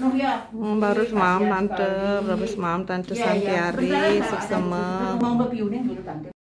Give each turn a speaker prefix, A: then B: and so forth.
A: Baru semalam tante, Santiari, sukses.
B: Mau babiunin dulu tante.